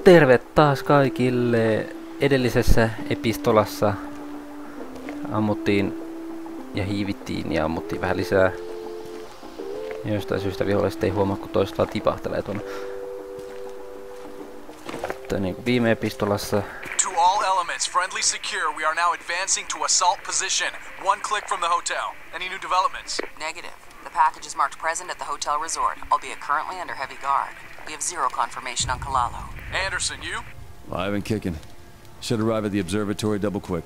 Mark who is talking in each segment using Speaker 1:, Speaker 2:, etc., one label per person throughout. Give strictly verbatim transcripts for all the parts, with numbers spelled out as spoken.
Speaker 1: Terve taas kaikille. Edellisessä epistolassa ammuttiin ja hiivittiin ja ammuttiin vähän lisää. Ja jostain syystä viholliset ei huomaa, kun toistaan tipahtelee tuonne. Mutta niin kuin viime epistolassa.
Speaker 2: To all elements, friendly secure. We are now advancing to assault position. One click from the hotel. Any new developments?
Speaker 3: Negative. The package is marked present at the hotel resort, albeit currently under heavy guard. We have zero confirmation on Kalalo.
Speaker 2: Anderson, you?
Speaker 4: Live and kicking. Should arrive at the observatory double quick.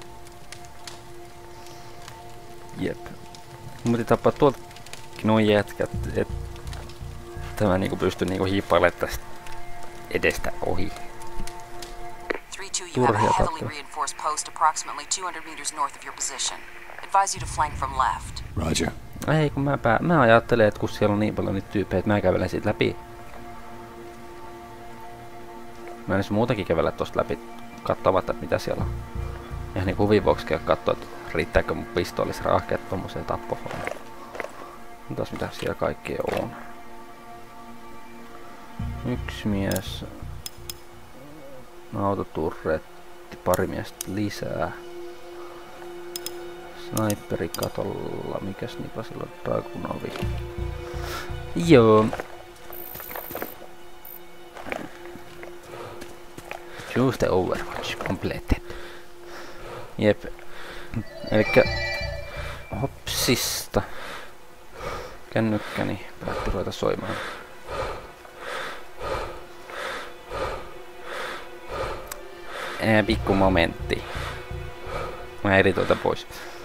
Speaker 1: Jep. Mun piti tappaa tuoltakin noin jätkät, että mä niinku pystyn niinku hiippailemaan tästä edestä ohi.
Speaker 3: three two, you have a heavily reinforced post approximately two hundred meters north of your position. Advise you to flank from left.
Speaker 4: Roger.
Speaker 1: Ei kun mä, pää, mä ajattelen, että kun siellä on niin paljon niitä tyyppejä, että mä kävelen siitä läpi. Mä en muutenkin kävellä tosta läpi katsomatta, että mitä siellä on. Ihan niin huvin vuoksi käy katsoa, että riittääkö mun pistoolis rahkeet tommoseen tappohommaan. Mitäs mitä siellä kaikkea on. Yksi mies. Autoturretti, pari miestä lisää. Sniperi katolla, mikäs nipa sillä on? Dragunovi. Joo. Choose the Overwatch completed. Jep. Elikkä hopsista. Kännykkäni päätti ruveta soimaan. Ää, pikku momentti. Mä editoin pois.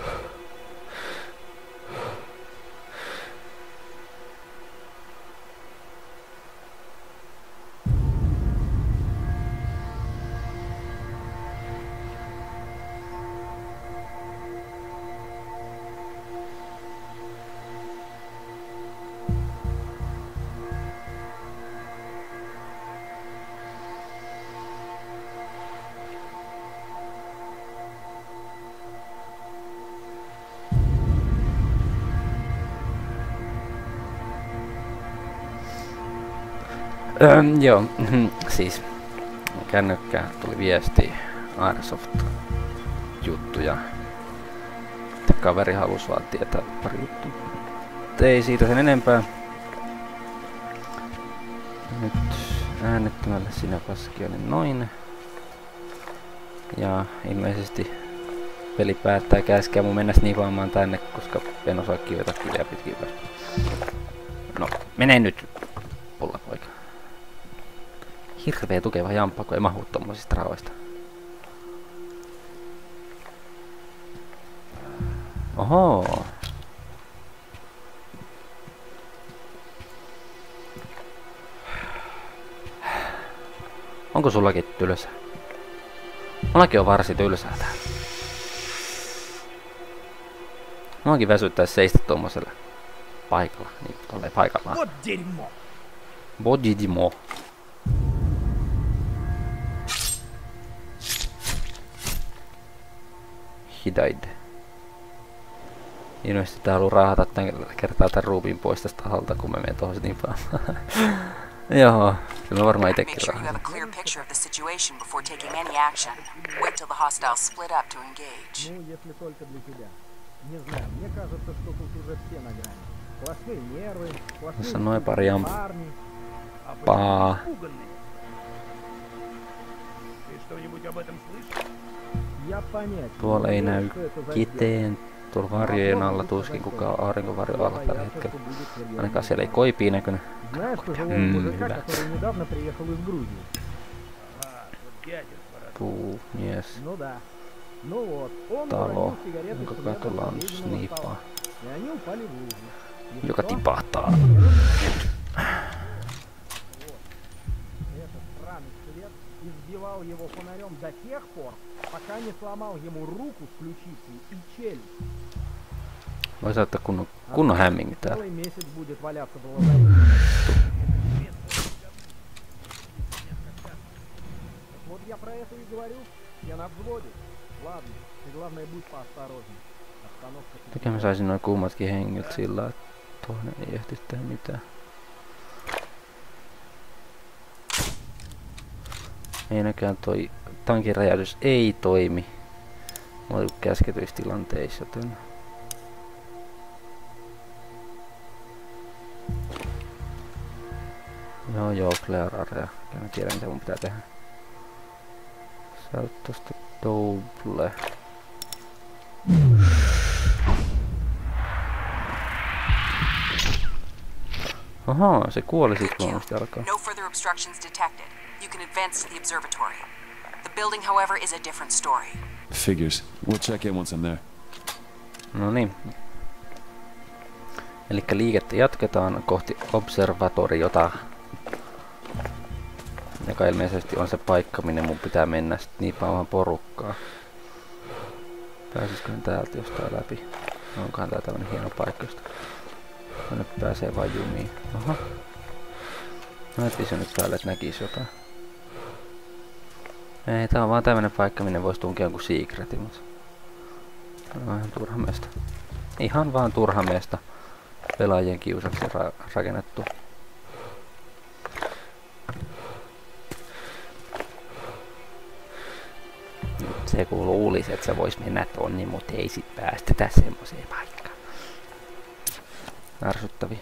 Speaker 1: Öö, joo, siis kännykkään tuli viesti Airsoft-juttuja. Kaveri halusi vaan tietää pari juttua. Ei siitä sen enempää. Nyt äänettömälle sinä paski oli noin. Ja ilmeisesti peli päättää käskeä mun mennä sniipaamaan tänne, koska en osaa kivetä kiveä pitkin ylös. No, mene nyt, pullapoika. Hirveä tukeva jamppa, kun ei mahu tommosista rahoista. Oho. Onko sullakin tylsä? Mullakin on varsin tylsää täällä. Muakin väsyttäis seistä tommosella paikalla. Niin, tolleen paikallaan. Bodidimo. He died. Ilmeisesti tää haluu raahata tän kertaa tän ruumiin pois tästä taholta, kun mä menen tohon snippaan. Joo, kyllä mä varmaan itekin raahata. Tässä on noin pari jampaa. Tuolla ei näy kiteen. Tuolla varjojen alla tuskin kukaan aurinkovarjo alla tällä hetkellä. Ainakaan siellä ei koipia näkynyt. Mm, hyvä. Puu, mies. Talo, jonka katolla on sniipaa. Joka tipahtaa.
Speaker 5: Избивал его фонарем до тех пор, пока не сломал ему руку с ключицей и челюсть.
Speaker 1: Voisi ottaa kunnon, kunnon hämmingit täällä. Mikä mä saisin noin kummatkin hengiltä sillä, että toinen ei ehti tehdä mitään. Ei näkään toi tankin räjähdys ei toimi. Mulla on käsketyissä tilanteissa, joten... Joo joo, clear area. Mä tiedän mitä mun pitää tehdä. Sä oot tosta double. Ahaa, se kuoli sit luonnollisesti alkaa.
Speaker 3: No further obstructions detected. You can advance to the observatory. The building, however, is a different story.
Speaker 4: Figures. We'll check in once I'm there.
Speaker 1: No niin. Elikkä liikettä jatketaan kohti observatoriota. Joka ilmeisesti on se paikka, minne mun pitää mennä sit niin paljon porukkaa. Pääsisiköhän täältä jostain läpi? Onkohan tää tämmönen hieno paikka, josta tänne pääsee vaan jumiin. Aha. Mä etin sen nyt päälle, että näkis jotain. Ei, tää on vaan tämmönen paikka, minne vois tunkea jonkun secretin, mutta... Tää on ihan turha meistä. Ihan vaan turha meistä. Pelaajien kiusaksi ra rakennettu. Nyt se kun luulisi, että se vois mennä tonne, mutta ei sit päästetä semmoseen paikkaan. Ärsyttäviä.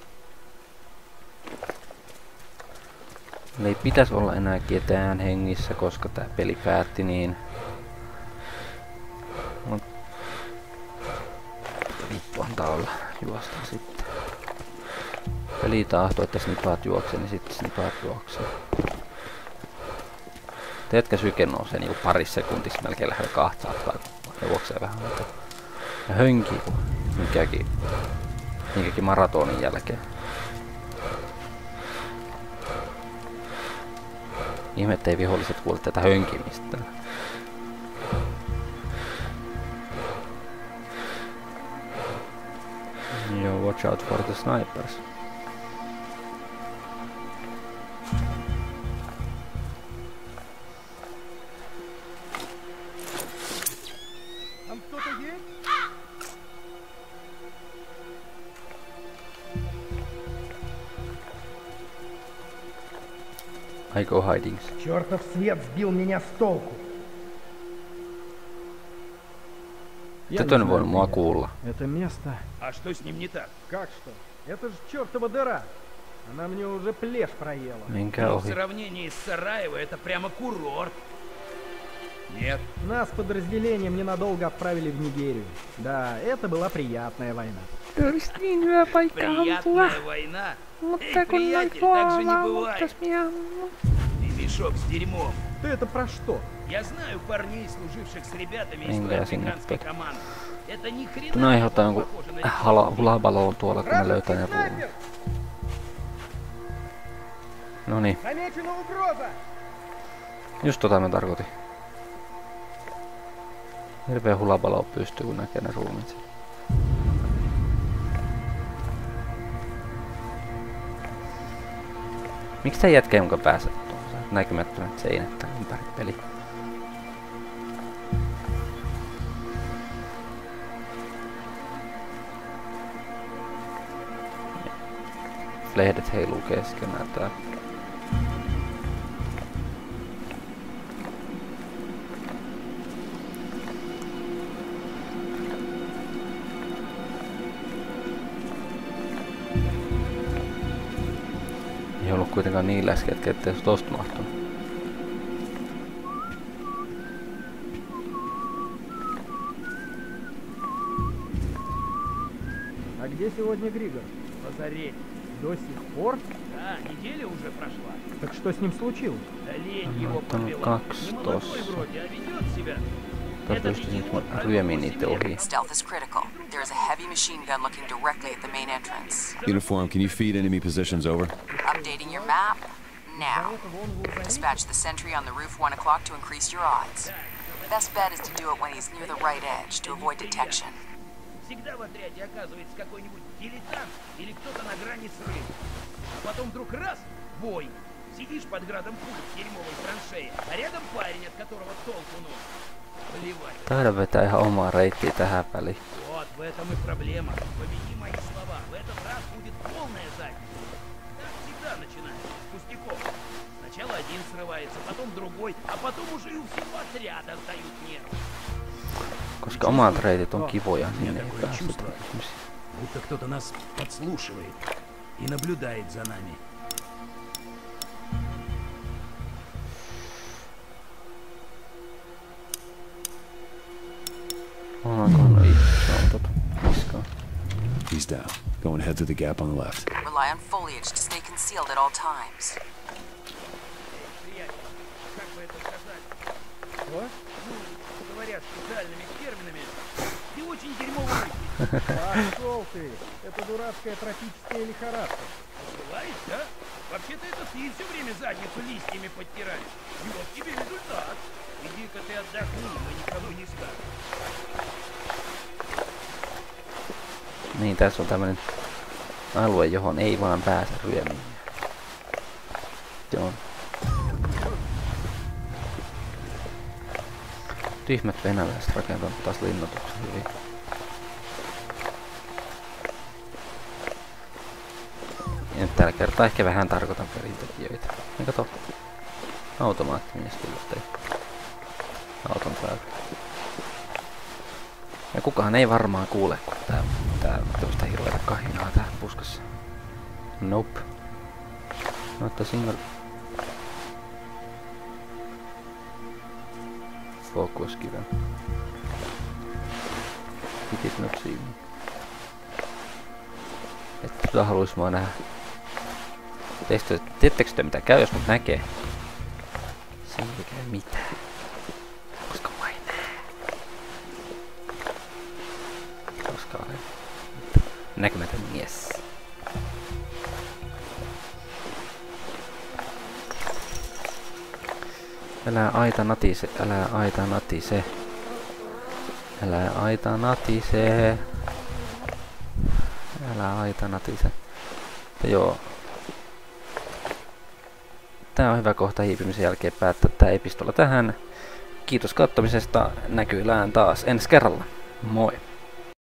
Speaker 1: Ei pitäis olla enää ketään hengissä, koska tää peli päätti niin. Mut vittu antaa olla, juosta sitten. Peli tahtoo, että snipaat juoksee, niin sitten snipaat juoksee. Teetkö syke nousee niinku parissa sekuntissa melkein lähellä kahtaattaa, kun juoksee vähän aikaa. Ja hönkii kun mikäkin, mikäkin maratonin jälkeen. Ihme, ettei viholliset kuule tätä hönkimistä. Joo, watch out for the snipers.
Speaker 5: Там кто-то есть?
Speaker 1: I go hiding.
Speaker 5: Чёртов свет сбил меня с толку.
Speaker 1: Tätä on voinut mua kuulla.
Speaker 5: Это место...
Speaker 6: А что с ним не так?
Speaker 5: Как что? Это же чёртова дыра. Она мне уже плешь проела.
Speaker 1: Minkä
Speaker 6: Но в
Speaker 1: ohi?
Speaker 6: сравнении с Сараево это прямо курорт. Нет,
Speaker 5: Нас подразделением ненадолго отправили в Нигерию. Да, это была приятная война.
Speaker 1: Olisi niin hyvä paikka ampua.
Speaker 6: приятная война.
Speaker 1: Mutta
Speaker 6: Эй,
Speaker 1: kun noin
Speaker 6: приятель, так же не
Speaker 1: luovaa,
Speaker 6: бывает.
Speaker 1: mutta minä ammun.
Speaker 6: Ты мешок с дерьмом.
Speaker 5: Ты это про что?
Speaker 6: Я знаю парней, служивших с ребятами из
Speaker 1: Minkä
Speaker 6: той
Speaker 1: sinne
Speaker 6: африканской
Speaker 1: pet.
Speaker 6: команды. Это ни хрена
Speaker 1: Tuna
Speaker 6: не
Speaker 1: aiheuttaa jonkun
Speaker 6: похоже на
Speaker 1: hala- hulabaloon tuolla, kun ne löytää ne ruumiin. Noniin,
Speaker 5: Замечена угроза!
Speaker 1: just tota mä tarkoitin. Hirveä hulabalo pystyy, kun näkee ne ruumiit. Miksi tää jätkä ei muka pääse tuossa näkymättömät seinät ympäri peli? Lehdet heiluu keskenään tää. Ei ollut kuitenkaan niin läskeä, ettei olisi tosta mahtunut.
Speaker 5: А где сегодня Григор?
Speaker 6: Лазарет.
Speaker 5: До сих пор?
Speaker 6: Да, неделя уже прошла.
Speaker 5: Так что с ним случилось?
Speaker 6: Да лень
Speaker 1: Ага,
Speaker 6: его
Speaker 1: там
Speaker 6: подвела.
Speaker 1: как
Speaker 6: Не молодой
Speaker 1: стос.
Speaker 6: вроде, а ведет себя.
Speaker 1: Tää
Speaker 6: Этот
Speaker 1: pystyisi
Speaker 6: идиот
Speaker 1: ryömiin
Speaker 6: провел
Speaker 1: niitä
Speaker 6: себе.
Speaker 1: ohi.
Speaker 3: Stealth is critical. There is a heavy machine gun looking directly at the main entrance.
Speaker 4: Uniform, can you feed enemy positions over?
Speaker 3: Updating your map now. Dispatch the sentry on the roof one o'clock to increase your odds. Best bet is to do it when he's near the right edge to avoid detection.
Speaker 6: Всегда в отряде оказывается какой-нибудь дилетант или кто-то на грани срыва. А потом вдруг раз — бой. Сидишь под градом пуль в дерьмовой траншее, а рядом парень, от которого толку ноль. Плевать.
Speaker 1: Taida vetää ihan omaa reittiä tähän väliin.
Speaker 6: Вот в этом и проблема. Победи мои слова. В этот раз будет полная задница. Так всегда начинаешь. С пустяков. Сначала один срывает. взрывается, потом другой, а потом уже и у всего отряда сдают нервы.
Speaker 1: Koska omat reitit on kivoja,
Speaker 7: У
Speaker 1: niin
Speaker 7: меня
Speaker 1: ei
Speaker 7: такое
Speaker 1: pääse
Speaker 7: чувство,
Speaker 1: ihmisiä.
Speaker 7: будто кто-то нас подслушивает и наблюдает за нами.
Speaker 1: Onko no ihmisautot? Niskaan.
Speaker 4: He's down. Go and head through the gap on the left.
Speaker 3: Rely on foliage to stay concealed at all times.
Speaker 6: Приятель, как бы это сказать?
Speaker 5: Что?
Speaker 6: Ну, говоря специальными терминами, ты очень дерьмово выглядишь.
Speaker 5: Пошел ты! Это дурацкая тропическая лихорадка.
Speaker 6: Бывает, да? Вообще-то это ты все время задницу листьями подтираешь. И вот тебе результат. Иди-ка ты отдохни, мы никому не скажем.
Speaker 1: Niin, tässä on tämmönen alue, johon ei vaan pääse ryömiin. Se on. Tyhmät venäläiset rakentanut taas linnoituksen hyvin. Ja nyt tällä kertaa ehkä vähän tarkoitan perintekijöitä. Ja kato. Automaattimies tullut auton päälle. Ja kukaan ei varmaan kuule, kun tää, tää tämmöstä hirveätä kahinaa tää puskassa. Nope. Not a single. Focus given. He did not see me. Että kyllä haluais mua nähdä. Tiedättekö te mitä käy, jos mut näkee? Se ei käy mitään. Koska mä en näe. Koska olen näkymätön mies. Älä aita natise, älä aita natise. Älä aita natise. Älä aita natise. Ja joo. Tää on hyvä kohta hiipimisen jälkeen päättää tää epistola tähän. Kiitos katsomisesta. Näkyillään taas ensi kerralla. Moi!